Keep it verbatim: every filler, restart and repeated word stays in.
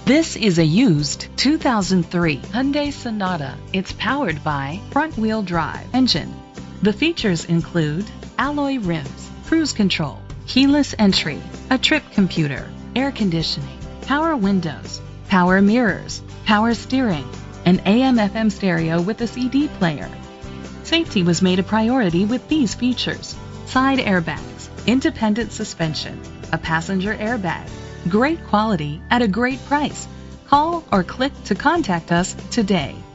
This is a used two thousand three Hyundai Sonata. It's powered by front-wheel drive engine. The features include alloy rims, cruise control, keyless entry, a trip computer, air conditioning, power windows, power mirrors, power steering, an A M F M stereo with a C D player. Safety was made a priority with these features: side airbags, independent suspension, a passenger airbag. Great quality at a great price. Call or click to contact us today.